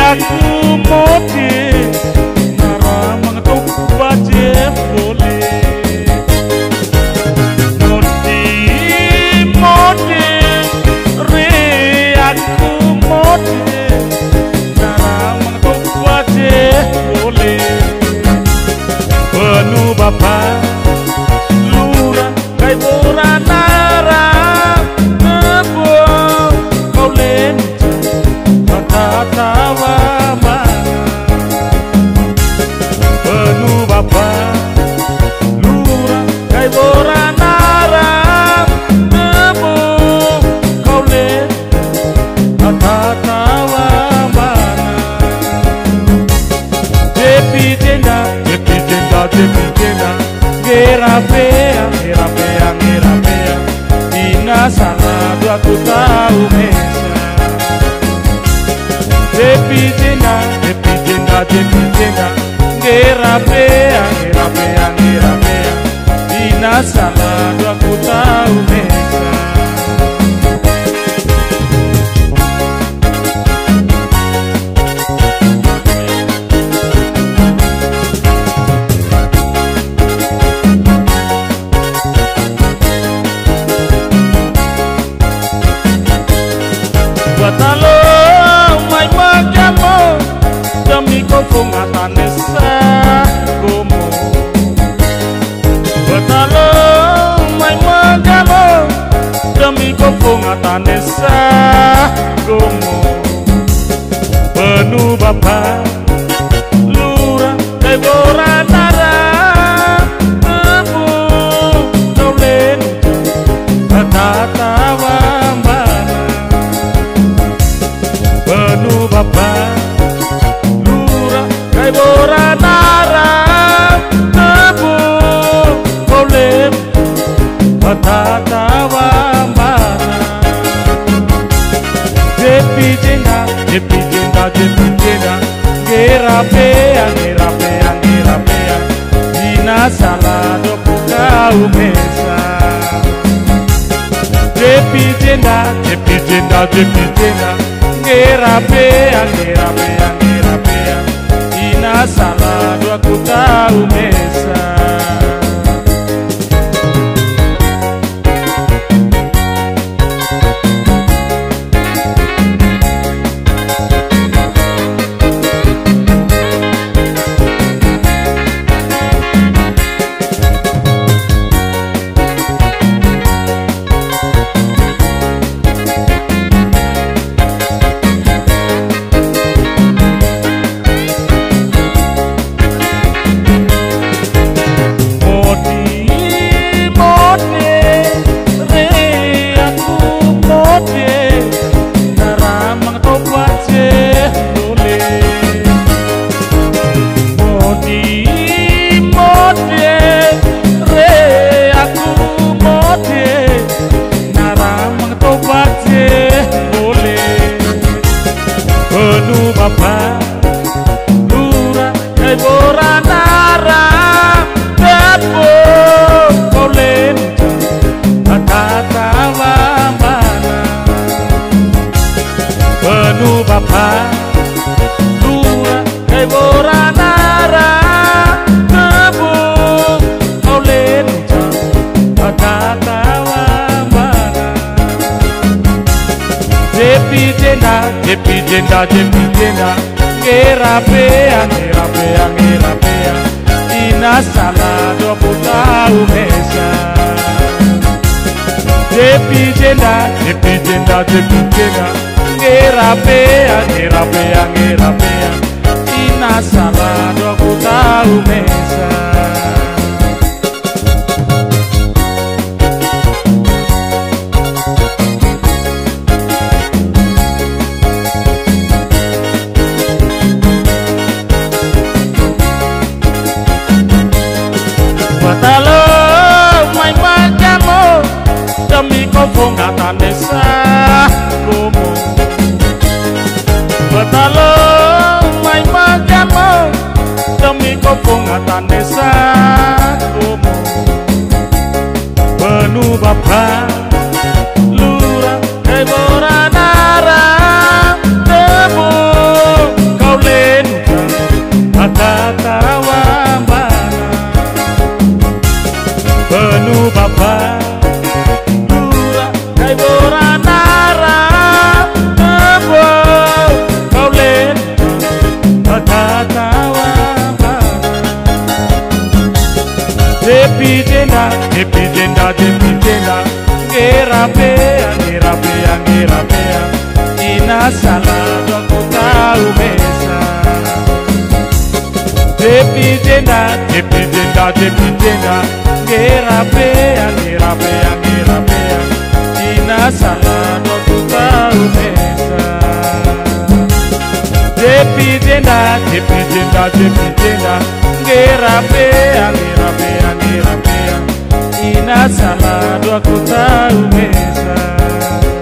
aku mode nara mengetuk baje boleh mode mode re aku mode nara mengetuk baje boleh penuh bapak lurah kai bora nara nebo kau len tawa mana penuh bapak lurah kai bora nara nebo kau len tawa mana jepi jenda gerapea ina salah aku tahu mesa jepi jenda gerapea ina salah aku tahu mesa batalo mai magamo demi kofungatan esa gomo batalo mai magamo demi kofungatan esa gomo penuh bapak lurah kai bora nara nebo kau len tawa penuh bapak lurah kai bora nara nebo boleh tawa mana jepi jenda gerapea ina salah dopo kau mesa jepi jenda gerapea ina salah aku tahu mesa penuh bapak lurah kai bora nara nebo kau len tawa mana penuh bapak lurah kai bora nara nebo kau len tawa mana jepi jenda gerapea ina salah dopo tahu mesa jepi jenda gerapea ina salah dopo tahu mesa batalo mai magamo demi kofungatan esa gomo batalo mai magamo demi kofungatan esa gomo penuh bapak lurah kai bora nara nebo jepitenda ngerapea ina salado aku tahu mesa jepitenda ngerapea ina salado aku tahu mesa jepitenda ngerapea ina salado aku tahu mesa